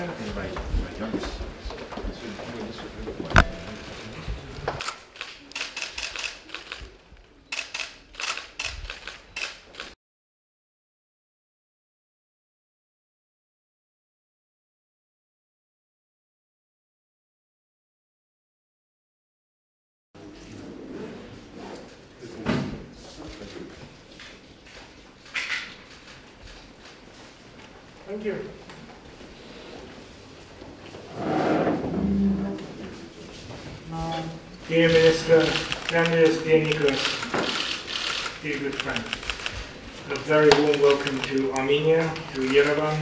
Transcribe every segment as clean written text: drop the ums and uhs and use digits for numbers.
Thank you. Dear Minister, Prime Minister, dear Nicholas, dear good friend, a very warm welcome to Armenia, to Yerevan,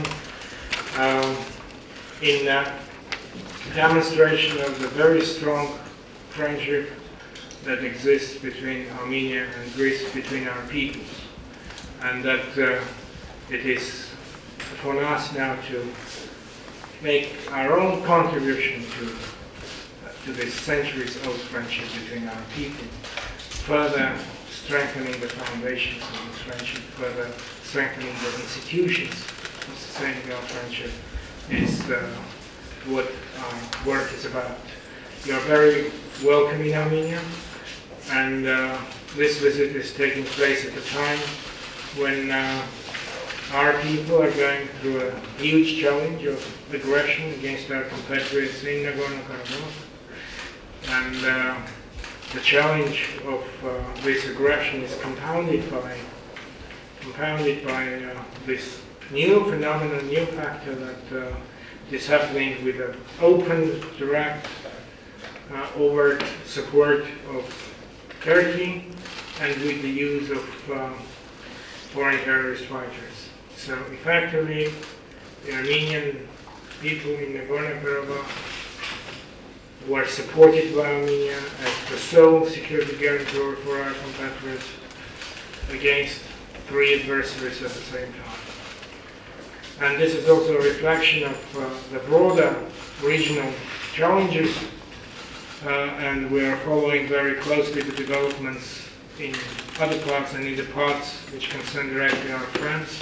in demonstration of the very strong friendship that exists between Armenia and Greece, between our peoples, and that it is for us now to make our own contribution to this centuries-old friendship between our people, further strengthening the foundations of this friendship, further strengthening the institutions of sustaining our friendship is what our work is about. You are very welcome in Armenia, and this visit is taking place at a time when our people are going through a huge challenge of aggression against our compatriots in Nagorno-Karabakh. And the challenge of this aggression is compounded by this new phenomenon, new factor that is happening with an open, direct, overt support of Turkey and with the use of foreign terrorist fighters. So effectively, the Armenian people in Nagorno-Karabakh were supported by Armenia as the sole security guarantor for our compatriots against three adversaries at the same time. And this is also a reflection of the broader regional challenges, and we are following very closely the developments in other parts and in the parts which concern directly our friends.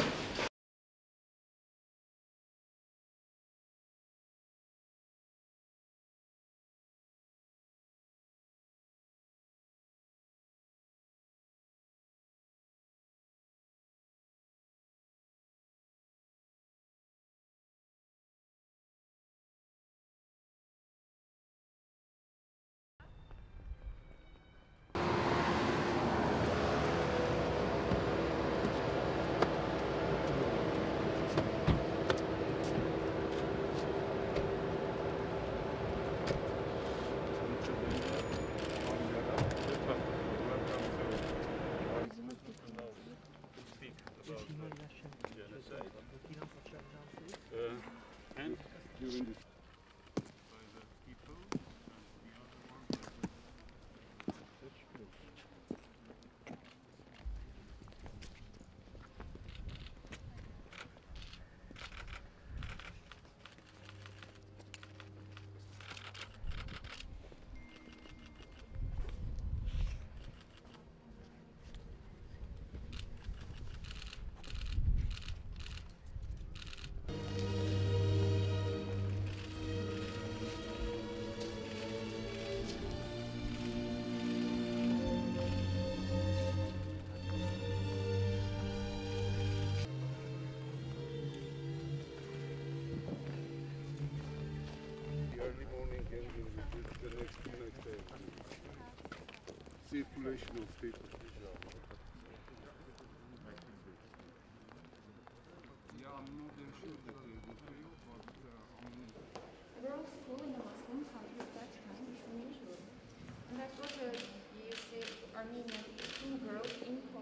And during this early morning and the next day. Circulation of people. Yeah, I'm not very sure that they will fail, but We're all school in the Muslim country at that time, it's unusual. And I thought you say Armenian two girls in